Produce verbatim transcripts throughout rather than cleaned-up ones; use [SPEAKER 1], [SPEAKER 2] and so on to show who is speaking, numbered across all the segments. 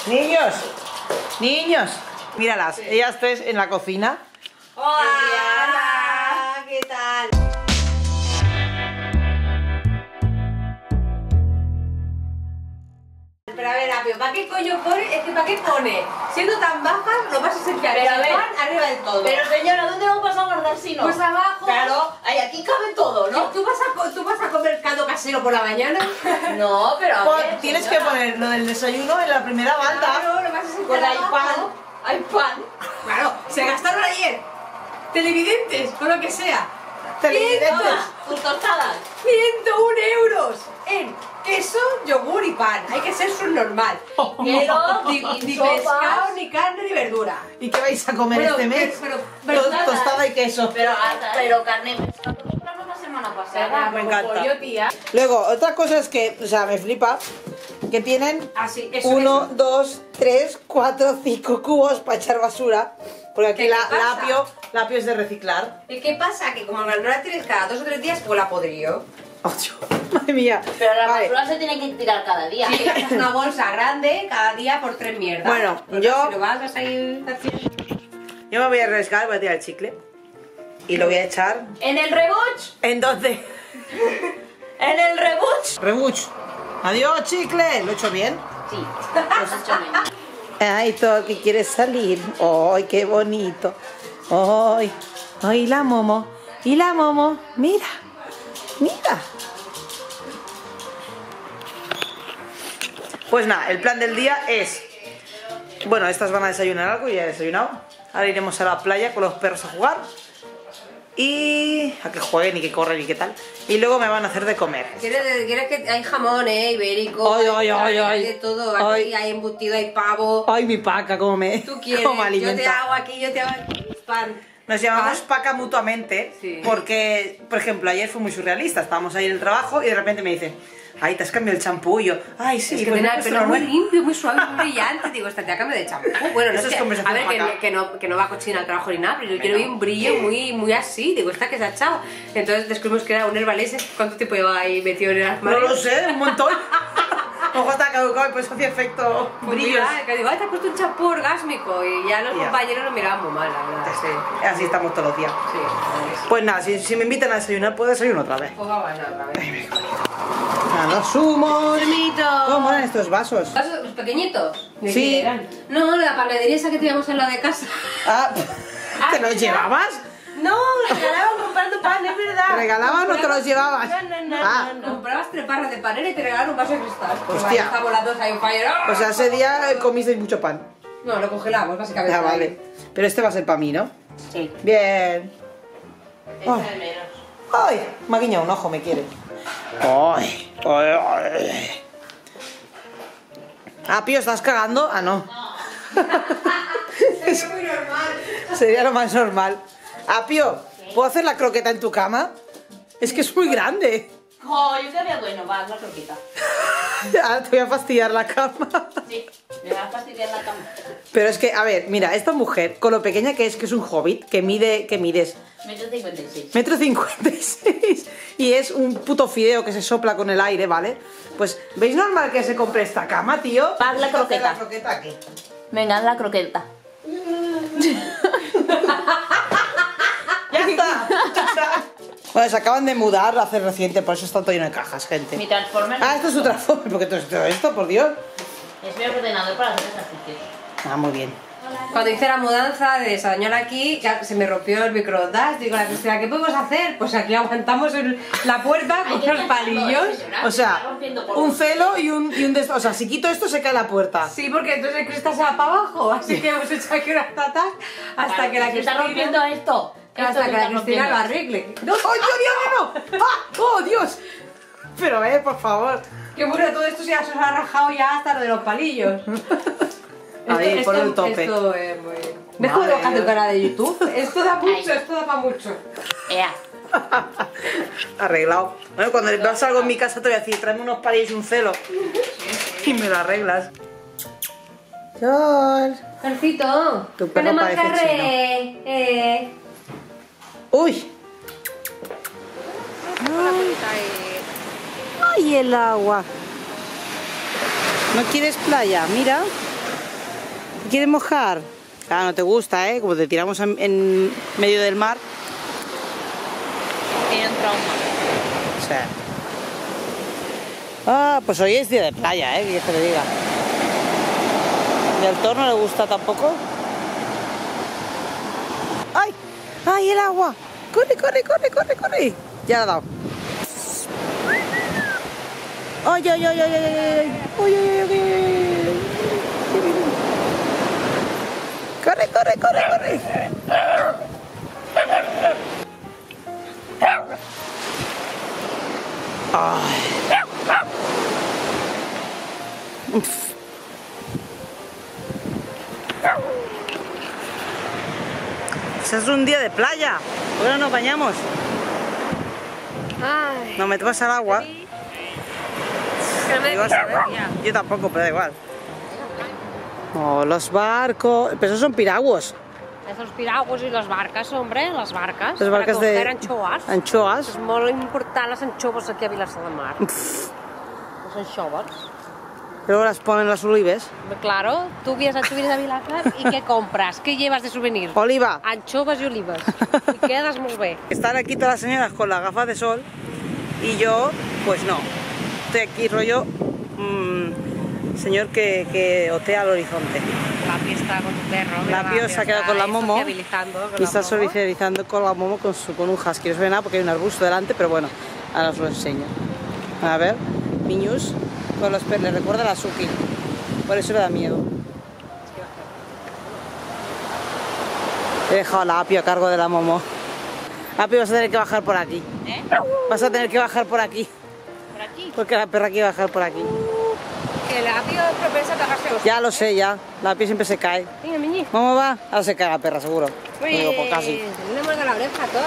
[SPEAKER 1] Niños, niños, míralas, ellas tres en la cocina.
[SPEAKER 2] Hola, hola, ¿qué tal? Pero a ver, Apio, ¿para qué coño pone? Es que ¿para qué pone? Siendo tan bajas, lo más esencial es el pan arriba del todo.
[SPEAKER 3] Pero señora, ¿dónde lo vas a guardar si no?
[SPEAKER 2] Pues abajo.
[SPEAKER 3] Claro, ahí aquí cabe todo, ¿no?
[SPEAKER 2] ¿Tú vas, a, ¿Tú vas a comer caldo casero por la mañana?
[SPEAKER 3] No, pero a
[SPEAKER 1] Pon-
[SPEAKER 3] ver,
[SPEAKER 1] tienes
[SPEAKER 3] señora.
[SPEAKER 1] que poner lo del desayuno en la primera banda.
[SPEAKER 2] Claro, lo más esencial
[SPEAKER 3] Pues hay
[SPEAKER 2] abajo.
[SPEAKER 3] pan, hay pan.
[SPEAKER 2] Claro, se gastaron ayer televidentes o lo que sea.
[SPEAKER 1] Televidentes.
[SPEAKER 3] Toma, tus tostadas.
[SPEAKER 2] ciento uno euros en queso, yogur y pan. Hay que ser subnormal.
[SPEAKER 3] Pero,
[SPEAKER 2] Ni,
[SPEAKER 3] y
[SPEAKER 2] ni
[SPEAKER 3] sopas.
[SPEAKER 2] pescado, ni carne, ni verdura.
[SPEAKER 1] ¿Y qué vais a comer
[SPEAKER 2] Bueno,
[SPEAKER 1] este mes?
[SPEAKER 2] pero- pero-
[SPEAKER 1] To-
[SPEAKER 2] pero-
[SPEAKER 1] tostada y queso.
[SPEAKER 3] Pero, pero carne, pescado, lo compramos la semana pasada.
[SPEAKER 1] Me encanta.
[SPEAKER 2] Pollo, tía.
[SPEAKER 1] Luego, otra cosa es que, o sea, me flipa que tienen
[SPEAKER 2] Así, eso,
[SPEAKER 1] uno,
[SPEAKER 2] eso.
[SPEAKER 1] dos, tres, cuatro, cinco cubos para echar basura. Porque aquí
[SPEAKER 2] ¿Qué
[SPEAKER 1] la,
[SPEAKER 2] pasa?
[SPEAKER 1] la apio, la apio es de reciclar.
[SPEAKER 2] ¿Y qué pasa? Que como no la tienes cada dos o tres días, pues la podrío.
[SPEAKER 1] Oh, Dios, madre mía.
[SPEAKER 3] Pero la
[SPEAKER 1] Vale.
[SPEAKER 3] basura se tiene que tirar cada día.
[SPEAKER 2] Sí, echas una bolsa grande cada día por tres mierdas.
[SPEAKER 1] Bueno,
[SPEAKER 2] Porque
[SPEAKER 1] yo-
[SPEAKER 2] Si lo vas, vas a ir haciendo.
[SPEAKER 1] Yo me voy a arriesgar, voy a tirar el chicle. Y lo voy a echar.
[SPEAKER 3] En el rebuch,
[SPEAKER 1] Entonces,
[SPEAKER 3] en el rebuch.
[SPEAKER 1] rebuch. Adiós, chicle. ¿Lo he hecho bien?
[SPEAKER 3] Sí, lo has hecho bien.
[SPEAKER 1] Ay, todo que quiere salir. Ay, qué bonito. Ay, ay, la momo. Y la momo. Mira, mira. Pues nada, el plan del día es... Bueno, estas van a desayunar algo, ya he desayunado. Ahora iremos a la playa con los perros a jugar. Y... a que jueguen y que corren y qué tal. Y luego me van a hacer de comer.
[SPEAKER 2] ¿Quieres, quieres que hay jamón, eh? Ibérico.
[SPEAKER 1] Ay, ay, ay,
[SPEAKER 2] hay
[SPEAKER 1] ay.
[SPEAKER 2] de todo.
[SPEAKER 1] Ay.
[SPEAKER 2] Aquí hay embutido, hay pavo.
[SPEAKER 1] Ay, mi paca, cómo me,
[SPEAKER 2] Tú quieres,
[SPEAKER 1] cómo me
[SPEAKER 2] yo
[SPEAKER 1] alimenta.
[SPEAKER 2] te hago aquí, yo te hago aquí. Pan.
[SPEAKER 1] Nos llamamos
[SPEAKER 2] Pan.
[SPEAKER 1] Paca mutuamente
[SPEAKER 2] Sí.
[SPEAKER 1] porque, por ejemplo, ayer fue muy surrealista. Estábamos ahí en el trabajo y de repente me dice, ay, te has cambiado el champú. Y yo, ay, sí,
[SPEAKER 2] Es que
[SPEAKER 1] pues
[SPEAKER 2] tenía
[SPEAKER 1] me he
[SPEAKER 2] el
[SPEAKER 1] puesto
[SPEAKER 2] pelo muy
[SPEAKER 1] normal".
[SPEAKER 2] limpio, muy suave, muy brillante. Digo, esta tía cambia de champú. Bueno, no
[SPEAKER 1] Eso
[SPEAKER 2] es
[SPEAKER 1] es
[SPEAKER 2] que,
[SPEAKER 1] conversación
[SPEAKER 2] a ver, que,
[SPEAKER 1] para
[SPEAKER 2] no- que, no, que no va cochina al trabajo ni nada, pero yo quiero un brillo muy, muy así. Digo, esta que se ha echado. Entonces descubrimos que era un herbalese. ¿Cuánto tiempo lleva ahí metido en el
[SPEAKER 1] No
[SPEAKER 2] armario?
[SPEAKER 1] lo sé, un montón. Ojo, está caducado y pues hacía efecto
[SPEAKER 2] Pues
[SPEAKER 1] brillos.
[SPEAKER 2] mira, que digo, ay, te has puesto un champú orgásmico. Y ya los
[SPEAKER 1] Ya.
[SPEAKER 2] compañeros lo miraban muy mal, la verdad. Sí.
[SPEAKER 1] Así estamos todos los días.
[SPEAKER 2] Sí.
[SPEAKER 1] Pues nada, si, si me invitan a desayunar, puedo desayunar otra vez.
[SPEAKER 2] Pues vamos a ver, otra vez.
[SPEAKER 1] Nada, sumos.
[SPEAKER 2] Hermito.
[SPEAKER 1] ¿Cómo eran estos vasos?
[SPEAKER 2] ¿Vasos los pequeñitos? ¿De
[SPEAKER 1] Sí.
[SPEAKER 2] qué eran? No, la panadería esa que teníamos en la de casa.
[SPEAKER 1] Ah, ¿te los
[SPEAKER 2] ya.
[SPEAKER 1] llevabas?
[SPEAKER 2] No, regalaban comprando pan, es verdad.
[SPEAKER 1] ¿Te regalaban o te los llevabas?
[SPEAKER 2] No, no, no,
[SPEAKER 1] Ah.
[SPEAKER 2] no, no. Comprabas tres barras de panera y te regalaron un vaso de cristal. Pues
[SPEAKER 1] Hostia.
[SPEAKER 2] ahí estamos las dos ahí un fire.
[SPEAKER 1] O sea, ese día eh, comisteis mucho pan.
[SPEAKER 2] No, lo congelamos básicamente.
[SPEAKER 1] Ah, vale. Pero este va a ser para mí, ¿no?
[SPEAKER 3] Sí,
[SPEAKER 1] Bien.
[SPEAKER 3] echa de menos.
[SPEAKER 1] Ay, me ha guiñado un ojo, me quiere. Ay, ay, ay. Ah, Pío, ¿estás cagando? Ah, no.
[SPEAKER 2] Es muy normal.
[SPEAKER 1] Sería lo más normal. Ah, Pío, ¿puedo hacer la croqueta en tu cama? Es que es muy grande.
[SPEAKER 3] Oh, yo quería bueno, va, la croqueta.
[SPEAKER 1] Ahora te voy a fastidiar la cama.
[SPEAKER 3] Sí, me va a fastidiar la cama.
[SPEAKER 1] Pero es que, a ver, mira, esta mujer, con lo pequeña que es, que es un hobbit, que mide, que mides
[SPEAKER 3] Metro cincuenta y seis.
[SPEAKER 1] metro cincuenta y seis y es un puto fideo que se sopla con el aire, ¿vale? Pues, ¿veis normal que se compre esta cama, tío?
[SPEAKER 3] Va la croqueta.
[SPEAKER 1] La croqueta aquí.
[SPEAKER 3] Venga, la croqueta.
[SPEAKER 1] ¡Ya está! Bueno, se acaban de mudar hace reciente, por eso está todo lleno de cajas, gente.
[SPEAKER 3] Mi transformer
[SPEAKER 1] Ah, esto es su transformer, porque todo esto, esto, por Dios.
[SPEAKER 3] es mi ordenador para hacer ejercicios.
[SPEAKER 1] Ah, muy bien.
[SPEAKER 2] Cuando hice la mudanza de Sarañola aquí, ya se me rompió el microondas. Digo a la Cristina, ¿qué podemos hacer? Pues aquí aguantamos el- la puerta
[SPEAKER 3] Hay
[SPEAKER 2] con
[SPEAKER 3] que
[SPEAKER 2] los
[SPEAKER 3] dejarlo,
[SPEAKER 2] palillos.
[SPEAKER 3] ¿eh, señora?
[SPEAKER 1] O
[SPEAKER 3] Se está
[SPEAKER 1] sea,
[SPEAKER 3] rompiendo por
[SPEAKER 1] un
[SPEAKER 3] los-
[SPEAKER 1] celo y un, y un des- O sea, si quito esto se cae la puerta.
[SPEAKER 2] Sí, porque entonces el cristal se va para abajo. Así que hemos hecho aquí unas tatas hasta
[SPEAKER 3] Claro,
[SPEAKER 2] que la
[SPEAKER 3] se está
[SPEAKER 2] Cristina...
[SPEAKER 3] rompiendo esto. Esto
[SPEAKER 2] Hasta
[SPEAKER 3] se
[SPEAKER 2] que la
[SPEAKER 3] está
[SPEAKER 2] Cristina lo
[SPEAKER 3] rompiendo.
[SPEAKER 2] arregle.
[SPEAKER 1] ¡No! ¡Ay, Dios, Dios, no! ¡Ah! ¡Oh, Dios! Pero, eh, por favor.
[SPEAKER 2] Que bueno, todo esto ya se os ha rajado ya hasta lo de los palillos.
[SPEAKER 1] Ahí,
[SPEAKER 2] Esto-
[SPEAKER 1] por el
[SPEAKER 2] esto-
[SPEAKER 1] tope.
[SPEAKER 2] Esto es muy... ¿Ves cómo
[SPEAKER 1] Madre
[SPEAKER 2] bajas tu
[SPEAKER 1] Dios.
[SPEAKER 2] canal de YouTube? Esto da mucho,
[SPEAKER 3] Ay.
[SPEAKER 2] esto da para mucho.
[SPEAKER 3] Ea.
[SPEAKER 1] Arreglado. Bueno, cuando veas algo en mi casa te voy a decir, tráeme unos palillos y un celo. Y me lo arreglas. George.
[SPEAKER 2] Carcito,
[SPEAKER 1] Tu perro
[SPEAKER 2] queremos
[SPEAKER 1] parece
[SPEAKER 2] carré. Eh.
[SPEAKER 1] Uy. Ay, el agua. ¿No quieres playa? Mira. ¿Quieres mojar? Ah, no te gusta, ¿eh? Como te tiramos en, en medio del mar.
[SPEAKER 2] Tiene un trauma.
[SPEAKER 1] O sea. Ah, pues hoy es día de playa, ¿eh? Que te lo diga. ¿Y al Thor no le gusta tampoco? ¡Ay! ¡Ay, el agua! ¡Corre, corre, corre, corre, corre! Ya la ha dado. ¡Ay, ay, ay, ay, ay, ay! ¡Ay, ay, ay, ay! ¡Corre, corre, corre, corre! ¡Ay! Uf. Pues es un día de playa. Ahora nos bañamos.
[SPEAKER 2] Ay.
[SPEAKER 1] Nos metemos al agua.
[SPEAKER 2] No me
[SPEAKER 1] Y vas a ver.
[SPEAKER 2] ya.
[SPEAKER 1] Yo tampoco, pero da igual. Oh, los barcos. Pero esos son piraguas.
[SPEAKER 2] Esos piragües y las barcas, hombre, las barcas.
[SPEAKER 1] Les barcas
[SPEAKER 2] para
[SPEAKER 1] de
[SPEAKER 2] coger anchoas.
[SPEAKER 1] anchoas.
[SPEAKER 2] És molt important les anchoves aquí a Vilassar de Mar. Les anchoves.
[SPEAKER 1] Luego las ponen las olivas.
[SPEAKER 2] Claro, tú vienes, tú vienes a Vilassar y ¿qué compras? ¿Qué llevas de souvenir?
[SPEAKER 1] Oliva.
[SPEAKER 2] Anchoves y olivas. Y quedas muy bien.
[SPEAKER 1] Están aquí todas las señoras con las gafas de sol y yo, pues no. Estoy aquí rollo mmm, señor que, que otea al horizonte.
[SPEAKER 2] Lapi está con tu perro. mira,
[SPEAKER 1] Lapio se ha quedado
[SPEAKER 2] está
[SPEAKER 1] con la
[SPEAKER 2] ahí
[SPEAKER 1] momo
[SPEAKER 2] sociabilizando con
[SPEAKER 1] y
[SPEAKER 2] la
[SPEAKER 1] está
[SPEAKER 2] momo.
[SPEAKER 1] socializando con la momo con, su, con un husky. No se ve nada porque hay un arbusto delante, pero bueno, ahora os lo enseño. A ver, niños con los perros, le recuerda a la Suki, por eso le da miedo. He dejado a la Apio a cargo de la momo. Apio, vas a tener que bajar por aquí.
[SPEAKER 2] ¿Eh?
[SPEAKER 1] Vas a tener que bajar por aquí,
[SPEAKER 2] Por aquí.
[SPEAKER 1] porque la perra quiere bajar por aquí.
[SPEAKER 2] Que la Apio propensa a cagarse los...
[SPEAKER 1] Ya lo sé, ya. La Apio siempre se cae.
[SPEAKER 2] Venga, miñi.
[SPEAKER 1] ¿Cómo va? Ahora se cae la perra, seguro. Lo digo, pues casi.
[SPEAKER 2] Una mano de la oreja, todo.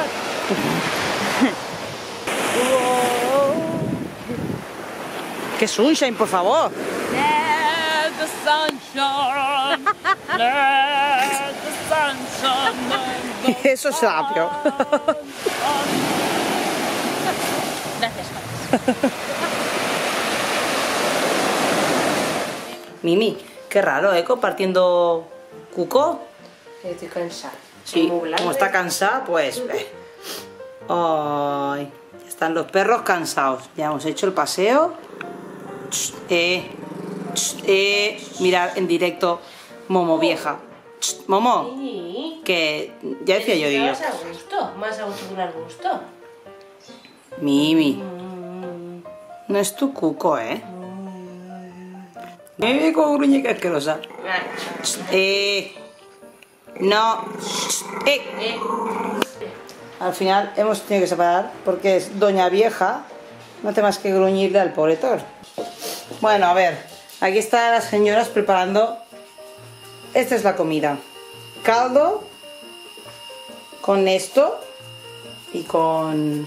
[SPEAKER 1] ¡Qué sunshine, por favor!
[SPEAKER 3] Let the sunshine, let the sunshine.
[SPEAKER 1] Eso es Apio.
[SPEAKER 2] Gracias,
[SPEAKER 1] Mimi, qué raro, ¿eh? Compartiendo cuco.
[SPEAKER 2] estoy cansada.
[SPEAKER 1] Sí, como está cansada, pues... eh. Ay, ya están los perros cansados. Ya hemos hecho el paseo. Ch, Eh, ch, eh, mirar en directo Momo vieja. Ch, Momo,
[SPEAKER 2] Sí.
[SPEAKER 1] que ya decía yo, digo.
[SPEAKER 2] Más a gusto, más a gusto que al gusto.
[SPEAKER 1] Mimi, no es tu cuco, ¿eh? Mimi, como gruñe que asquerosa. Ch, Eh, no. Ch, Eh.
[SPEAKER 2] Eh.
[SPEAKER 1] Al final hemos tenido que separar porque es doña vieja, no hace más que gruñirle al pobre Thor. Bueno, a ver, aquí están las señoras preparando. Esta es la comida: caldo con esto y con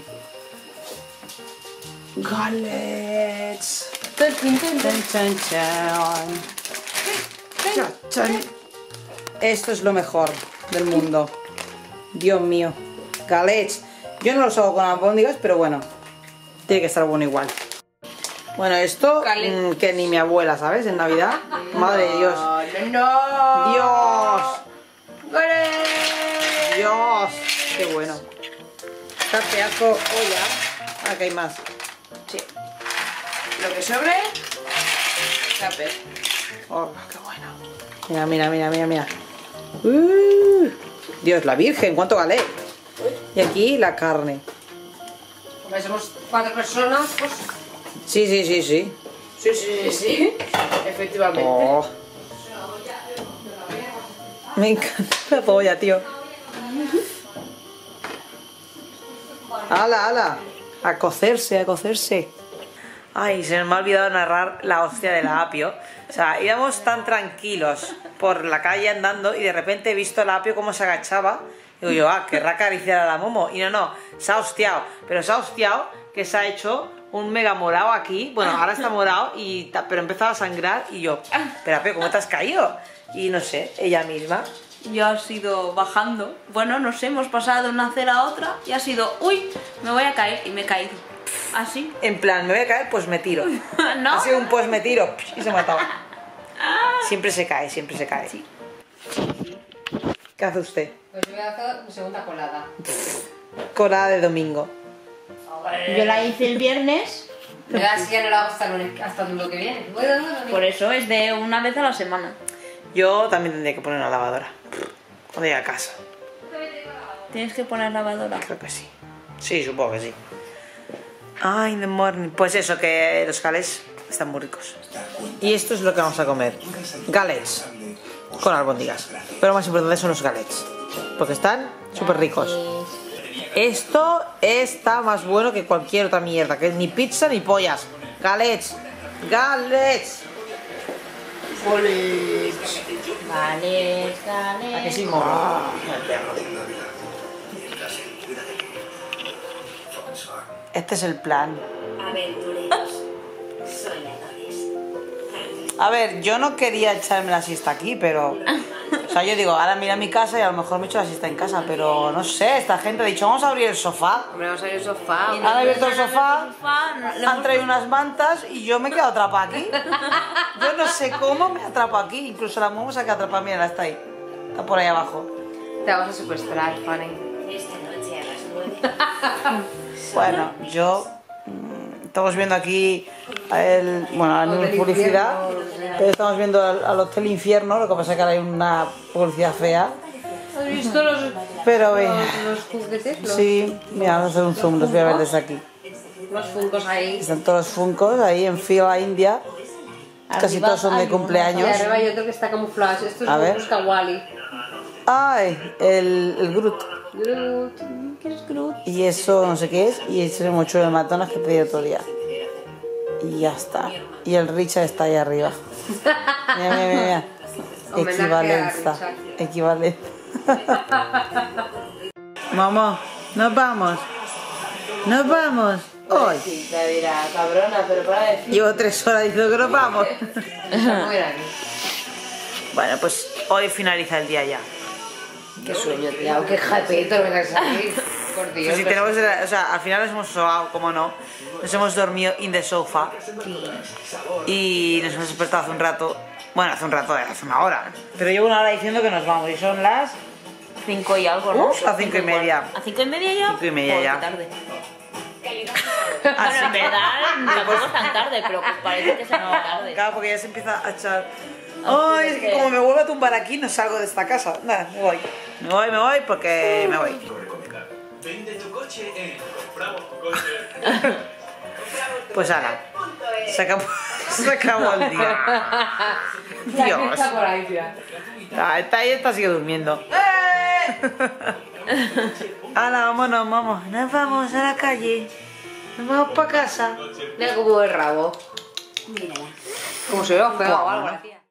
[SPEAKER 1] galets. Chan, chan, chan. Chan, chan. Esto es lo mejor del mundo. Dios mío. Galets. Yo no los hago con albóndigas, pero bueno, tiene que estar bueno igual. Bueno, esto mmm, que ni mi abuela, ¿sabes? En Navidad. Madre de Dios.
[SPEAKER 2] No.
[SPEAKER 1] Dios.
[SPEAKER 2] ¡Gole!
[SPEAKER 1] Dios. Qué bueno. Esta pedazo olla. Ah, que hay más.
[SPEAKER 2] Sí. Lo que sobre, cape.
[SPEAKER 1] Oh, qué bueno. Mira, mira, mira, mira, mira. Uh, Dios, la Virgen, cuánto galet. Y aquí la carne.
[SPEAKER 2] Porque somos cuatro personas, pues...
[SPEAKER 1] Sí, sí, sí, sí.
[SPEAKER 2] Sí, sí, sí, sí. Efectivamente.
[SPEAKER 1] Oh. Me encanta la polla, tío. ¡Hala, hala! A cocerse, a cocerse. Ay, se me ha olvidado narrar la hostia de la Apio. O sea, íbamos tan tranquilos por la calle andando y de repente he visto a la Apio cómo se agachaba. Digo yo, ah, querrá acariciar a la Momo. Y no, no, se ha hostiado. Pero se ha hostiado que se ha hecho un mega morado aquí. Bueno, ahora está morado, y pero empezaba a sangrar. Y yo, pero Apio, ¿cómo te has caído? Y no sé, ella misma.
[SPEAKER 3] Yo ha sido bajando. Bueno, no sé, hemos pasado de una acera a otra y ha sido, uy, me voy a caer y me he caído. Así.
[SPEAKER 1] En plan, me voy a caer, pues me tiro.
[SPEAKER 3] ¿No?
[SPEAKER 1] Ha sido un pues me tiro y se ha matado. Siempre se cae, siempre se cae.
[SPEAKER 3] Sí.
[SPEAKER 1] ¿Qué hace usted?
[SPEAKER 2] Pues yo voy a hacer mi segunda colada.
[SPEAKER 1] Colada de domingo.
[SPEAKER 3] Yo la hice el viernes,
[SPEAKER 2] Yo así ya no la hago hasta el lunes, hasta el domingo que viene. Voy dando domingo.
[SPEAKER 3] por eso es de una vez a la semana.
[SPEAKER 1] Yo también tendría que poner una lavadora. Cuando llegue a casa.
[SPEAKER 3] Tienes que poner lavadora.
[SPEAKER 1] Creo que sí. Sí, supongo que sí. Ay, the morning. Pues eso, que los galets están muy ricos. Y esto es lo que vamos a comer. Galets. Con albóndigas. Pero lo más importante son los galets. Porque están súper ricos. Esto está más bueno que cualquier otra mierda. Que ni pizza ni pollas. Galets. Galets.
[SPEAKER 3] Vale, vale.
[SPEAKER 1] ¿A que sí, mono? Este es el plan. A ver, yo no quería echarme la siesta aquí, pero... O sea, yo digo, ahora mira mi casa y a lo mejor me echo la siesta en casa, pero no sé, esta gente ha dicho, vamos a abrir el sofá.
[SPEAKER 2] Hombre, vamos a ir al sofá.
[SPEAKER 1] Han abierto el sofá,
[SPEAKER 3] Le
[SPEAKER 1] han traído unas mantas y yo me he quedado atrapada aquí. Yo no sé cómo me atrapo aquí, incluso la momo se ha quedado atrapada, mira, está ahí. Está por ahí abajo.
[SPEAKER 2] Te vamos a secuestrar, Fanny.
[SPEAKER 1] Bueno, yo... mm, Estamos viendo aquí el... Bueno, no es publicidad, pero estamos viendo al, al Hotel Infierno, lo que pasa es que ahora hay una publicidad fea.
[SPEAKER 2] ¿Has visto los,
[SPEAKER 1] Pero ve,
[SPEAKER 2] los, los juguetes? Los,
[SPEAKER 1] sí, mira, vamos a hacer un zoom, los voy a ver desde aquí.
[SPEAKER 2] los funcos ahí.
[SPEAKER 1] Están todos los funcos ahí en fila india. Casi todos son de
[SPEAKER 2] Y
[SPEAKER 1] cumpleaños.
[SPEAKER 2] arriba hay otro que está camuflado. Esto es
[SPEAKER 1] A ver.
[SPEAKER 2] Busca Wally.
[SPEAKER 1] Ay, el, el Groot.
[SPEAKER 2] Groot.
[SPEAKER 3] ¿Qué es Groot?
[SPEAKER 1] Y eso no sé qué es. Y ese mochuelo de matonas que he pedido otro día. Y ya está. Y el Richard está ahí arriba. Mira, mira, mira, mira.
[SPEAKER 2] Homenaje a
[SPEAKER 1] Equivalencia.
[SPEAKER 2] Richard.
[SPEAKER 1] Equivalencia. Mamá, nos vamos. Nos vamos. Hoy.
[SPEAKER 2] Sí, te dirá, cabrona, pero para decir.
[SPEAKER 1] Llevo tres horas diciendo que nos vamos.
[SPEAKER 2] ¿Cómo era aquí?
[SPEAKER 1] Bueno, pues hoy finaliza el día ya.
[SPEAKER 2] Qué sueño, tía. Qué japeto lo que has aquí. Por Dios.
[SPEAKER 1] Pues si tenemos, o sea, al final nos hemos sobado, como no. Nos hemos dormido in the sofa. Y nos hemos despertado hace un rato. Bueno, hace un rato, hace una hora. Pero llevo una hora diciendo que nos vamos. Y son las...
[SPEAKER 3] Cinco y algo, ¿no?
[SPEAKER 1] Uh, a cinco y media.
[SPEAKER 3] ¿A cinco y media ya?
[SPEAKER 1] Cinco y media
[SPEAKER 3] Joder,
[SPEAKER 1] ya.
[SPEAKER 3] qué tarde.
[SPEAKER 1] Ah,
[SPEAKER 3] Bueno, en verdad tampoco es tan tarde, pero pues parece que se acaba tarde.
[SPEAKER 1] Claro, porque ya se empieza a echar...
[SPEAKER 3] Ah,
[SPEAKER 1] Ay,
[SPEAKER 3] sí,
[SPEAKER 1] es que
[SPEAKER 3] es que-
[SPEAKER 1] como me vuelvo a tumbar aquí, no salgo de esta casa. Nada, me voy. Me voy, me voy, porque me voy.
[SPEAKER 4] Vende tu coche en Compramos tu coche.
[SPEAKER 1] Pues ahora, se acabó, se acabó el día. Dios.
[SPEAKER 2] Está por ahí, tía.
[SPEAKER 1] Ah, está ahí, está sigue durmiendo. ¡Eh! Hala, vámonos, vamos. Nos vamos a la calle. Nos vamos para casa.
[SPEAKER 2] Mira cómo el rabo.
[SPEAKER 3] Mírala.
[SPEAKER 2] Como se ve feo o
[SPEAKER 1] ¿Cómo,
[SPEAKER 2] algo,
[SPEAKER 1] no?
[SPEAKER 2] la tía.